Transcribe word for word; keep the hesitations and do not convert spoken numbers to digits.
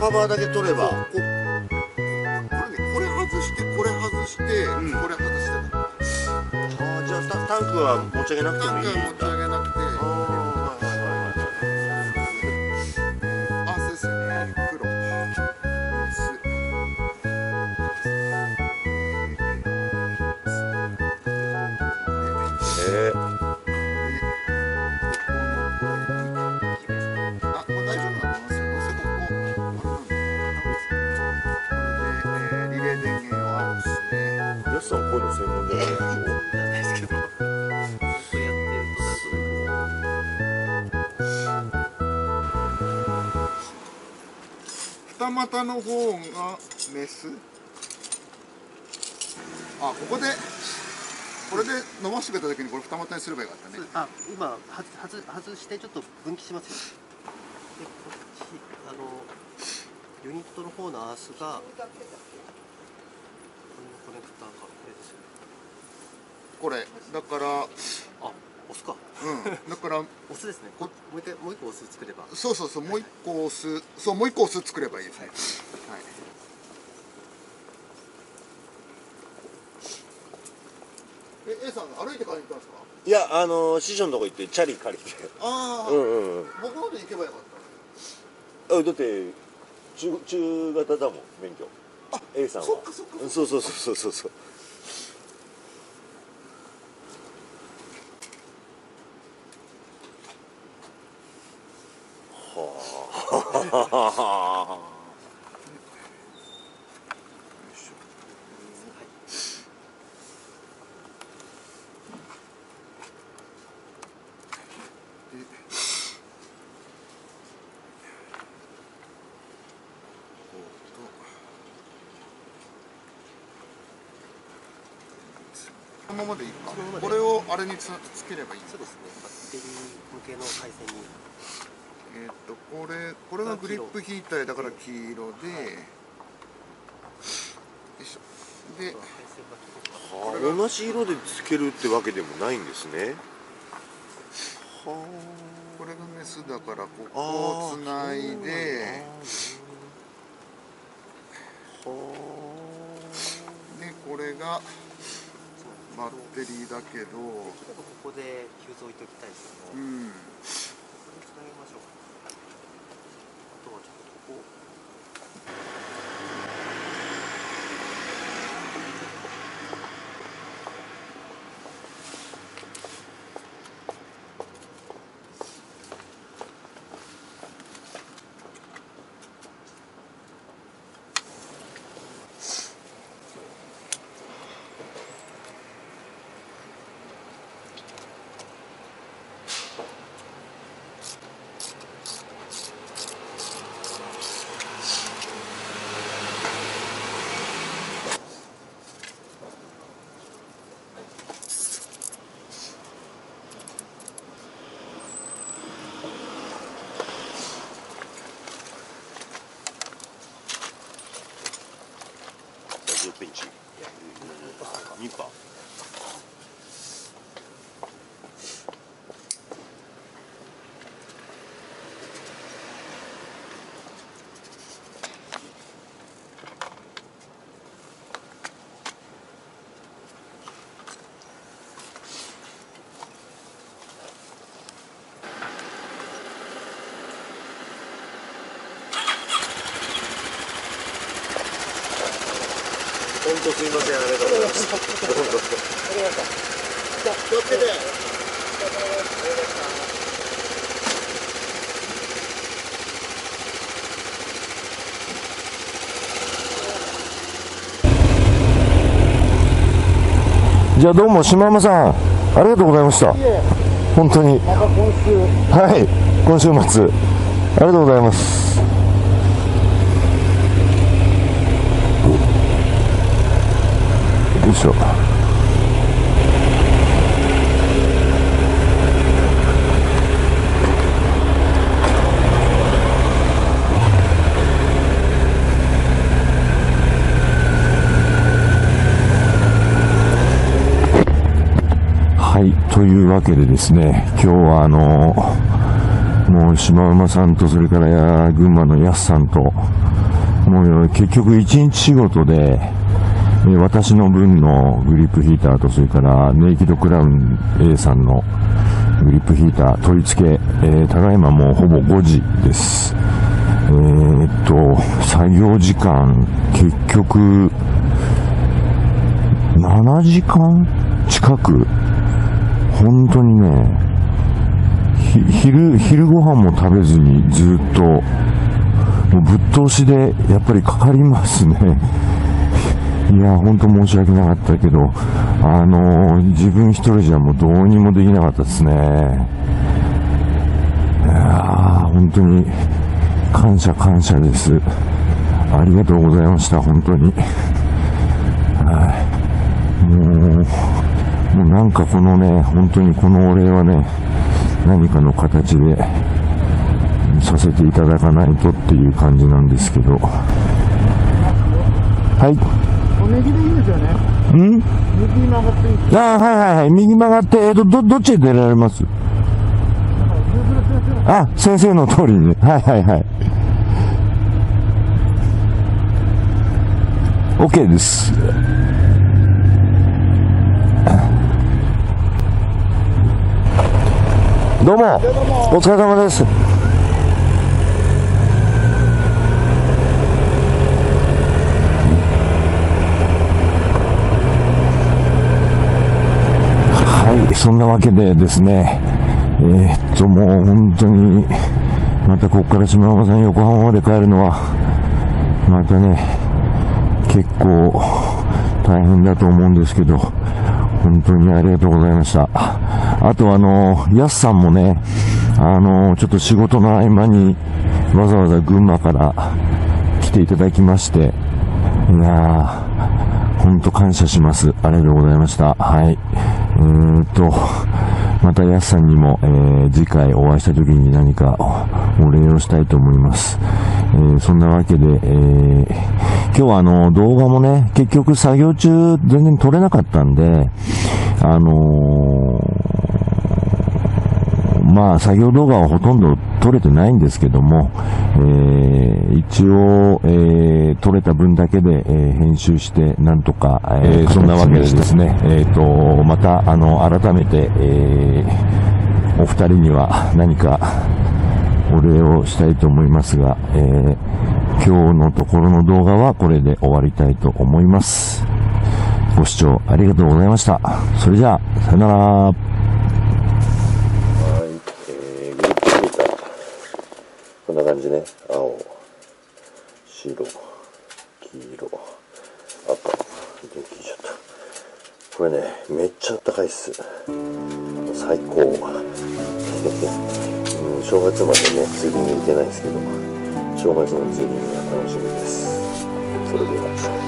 カバーだけ取れば。 ここれね、これ外してこれ外して、うん、これ外してた。ああ、じゃあタタンクは持ち上げなくてもいいんだ。 タンクは持ち上げなくて。ああ、はいはいはいはい。あ、そうですよね。黒。 えー、 あ、これ大丈夫だと思いますよ。どうせここ、これで、えー、リレー電源を青ですね。 やすさんこういうの専門じゃないでしょ。 じゃないですけど、ずっとやってるとなるとね、 二股の方がメス。あ、ここでこれで伸ばしてくれた時にこれ二股にすればよかったね。 あ、今はず外してちょっと分岐しますよ。で、こっちあのユニットの方のアースがこれのコネクターか、これですよね。 これだからあ、押すか。 うん、だから押すですね。もう一回もう一個押す作れば。 そうそうそう、もう一個押す、そうもう一個押す作ればいいですね。はい。え、A さん歩いて買いに行ったんですか？ いや、あのー、師匠のとこ行ってチャリ借りて。 ああ、 うんうんうん。 僕ので行けばよかったのに。 あ、だって中中型だもん免許。 あ、 A さんは。 そっかそっか。 そうそうそうそうそう。はあ。 このままでいいか。これをあれにつつければいい。 そうですね。バッテリー向けの回線に。 えっとこれこれがグリップヒーターだから黄色で、よいしょ。で、 はあ、同じ色でつけるってわけでもないんですね。はあ。 これがメスだからここをつないで、でこれがバッテリーだけど、 ここでフューズ置いておきたいですけど、うん、これつなげましょう。あとはちょっとここ。 じゅっペンチ。にパー。本当すいません、ありがとうございます。どうぞ。 ありがとう。じゃあ気をつけて。 じゃあどうも島山さんありがとうございました。本当に。また今週。はい、今週末ありがとうございます。よいしょ。はい、というわけでですね、今日はあのもう島馬さんと、それからや群馬のやすさんと、もう結局一日仕事で、えー私の分のグリップヒーターと、それからネイキッドクラウン A さんのグリップヒーター取り付け、えーただいまもうほぼごじです。えーっと、作業時間、結局、ななじかん近く、本当にね、ひ昼、昼ご飯も食べずにずっと、もうぶっ通しでやっぱりかかりますね。いや、本当申し訳なかったけど、あのー、自分一人じゃもうどうにもできなかったですね。いやー、本当に感謝感謝です。ありがとうございました、本当に。はい。もう、もうなんかこのね、本当にこのお礼はね、何かの形でさせていただかないとっていう感じなんですけど。はい。 おネギでいいですよね。 ん右に曲がっていい。 ああ、はいはいはい。右曲がって、えっと、ど、どっちへ出られます？あ、先生の通りに。はいはいはい。OK です。どうも、お疲れ様です。はい、そんなわけでですね、えー、っと、もう本当に、またここから島山さん横浜まで帰るのは、またね、結構大変だと思うんですけど、本当にありがとうございました。あとあの、やすさんもね、あの、ちょっと仕事の合間にわざわざ群馬から来ていただきまして、いやー、本当感謝します。ありがとうございました。はい。えーっと、またやすさんにも、えー、次回お会いした時に何かお礼をしたいと思います。えー、そんなわけで、えー、今日はあの、動画もね、結局作業中全然撮れなかったんで、あのー、まあ、作業動画はほとんど撮れてないんですけども、えー、一応、えー、撮れた分だけで、えー、編集して、なんとか、えー、そんなわけでですね、えっと、また、あの、改めて、えー、お二人には何かお礼をしたいと思いますが、えー、今日のところの動画はこれで終わりたいと思います。ご視聴ありがとうございました。それじゃあ、さよなら。 はい、えー、グリップヒーター。こんな感じね。青、白、黄色、赤、電気シャッター。これね、めっちゃあったかいっす。最高。うん、正月までね、ツーリング行けないですけど、正月のツーリングが楽しみです。それでは。